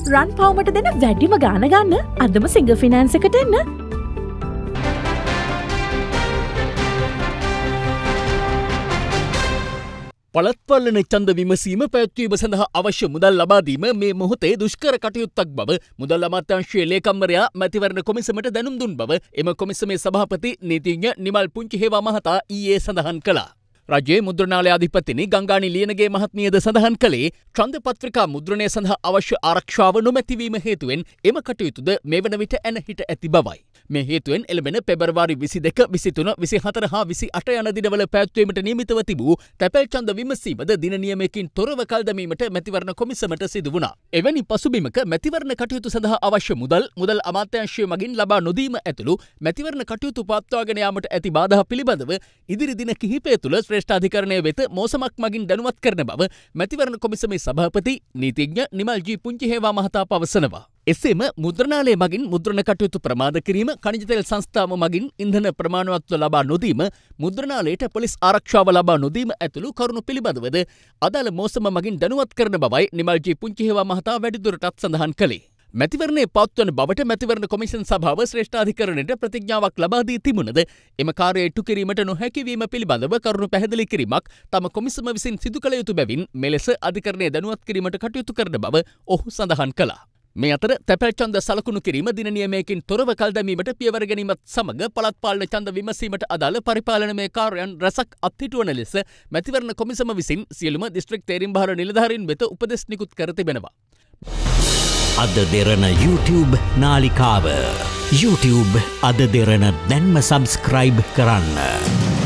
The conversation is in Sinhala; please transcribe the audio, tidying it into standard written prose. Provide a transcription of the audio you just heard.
රන් පවුමට දෙන වැඩිම ගාන ගන්න අදම සිංගල් ෆිනෑන්ස් එකට එන්න. පළත්පල්ලන ඡන්ද විමසීම පැවැත්වීම සඳහා අවශ්‍ය මුදල් ලබා දීම මේ මොහොතේ දුෂ්කර කටයුත්තක් බව මුදල් අමාත්‍යාංශයේ ලේකම්වරයා මැතිවරණ කොමිසමට දැනුම් දුන් බව එම කොමිසමේ සභාපති නීතිඥ නිමල් පුංචිහේවා මහතා ඊයේ සඳහන් කළා. රජයේ මුද්‍රණාලය අධිපතිනි ගංගානි ලියනගේ මහත්මියද සඳහන් කළේ ඡන්ද පත්‍රිකා මුද්‍රණය සඳහා අවශ්‍ය ආරක්ෂාව නොමැතිවීම හේතුවෙන් එම කටයුතුද මේ වන විට ඇන හිට ඇති බවයි. මේ හේතුවෙන් එළඹෙන පෙබරවාරි 22, 23, 24 හා 28 යන දිනවල පැවැත්වීමට නියමිතව තිබූ තැපැල් ඡන්ද විමසීමද දින නියමයකින් තොරව කල් දැමීමට මැතිවරණ කොමිසමට සිදු වුණා. එවැනි පසුබිමක මැතිවරණ කටයුතු සඳහා අවශ්‍ය මුදල් අමාත්‍යාංශය මගින් ලබා නොදීම ඇතුළු මැතිවරණ කටයුතු පවත්වාගෙන යාමට ඇති බාධා පිළිබඳව ඉදිරි දින කිහිපය තුළ ශ්‍රේෂ්ඨාධිකරණය වෙත මෝසමක් මගින් දැනුවත් කරන බව මැතිවරණ කොමිසමේ සභාපති නීතිඥ නිමල් ජී පුංචිහේවා මහතා පවසනවා. එසේම මුද්‍රණාලය මගින් මුද්‍රණ කටයුතු ප්‍රමාද කිරීම, khනිජ තෙල් සංස්ථාව මගින් ඉන්ධන ප්‍රමාණවත්ව ලබා නොදීම, මුද්‍රණාලයට පොලිස් ආරක්ෂාව ලබා නොදීම ඇතුළු කරුණු පිළිබඳවද අදාළ මෝසම මගින් දැනුවත් කරන බවයි නිමල් ජී පුංචිහේවා මහතා වැඩිදුරටත් සඳහන් කළේ. මැතිවරණයේ පවත්වන බවට මැතිවරණ කොමිෂන් සභාව ශ්‍රේෂ්ඨාධිකරණයට ප්‍රතිඥාවක් ලබා දී තිබුණද එම කාර්යය ඉටු කිරීමට නොහැකි වීම පිළිබඳව කරුණු පැහැදිලි කිරීමක් තම කොමිසම විසින් සිදු කළ යුතු බැවින් මෙලෙස අධිකරණය දැනුවත් කිරීමට කටයුතු කරන බව ඔහු සඳහන් කළා. මේ අතර තැපැල් ඡන්ද සලකුණු කිරීම දින නියමයකින් තොරව කල් දැමීමට පියවර ගැනීමත් සමග පළාත් පාලන ඡන්ද විමසීමට අදාළ පරිපාලනමය කාර්යයන් රැසක් අත්හිටුවන ලෙස මැතිවරණ කොමිසම විසින් සියලුම දිස්ත්‍රික් තේරීම් භාර නිලධාරීන් වෙත උපදෙස් නිකුත් කර තිබෙනවා. අද දෙරණ YouTube නාලිකාව YouTube අද දෙරණ දැන්ම සබස්ක්‍රයිබ් කරන්න.